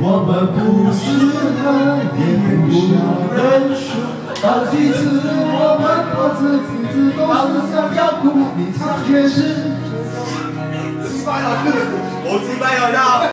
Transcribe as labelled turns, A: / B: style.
A: 我们不适合，也不认输。好几次我们多次几次都是想要哭，你唱却是。西班牙，我西班牙。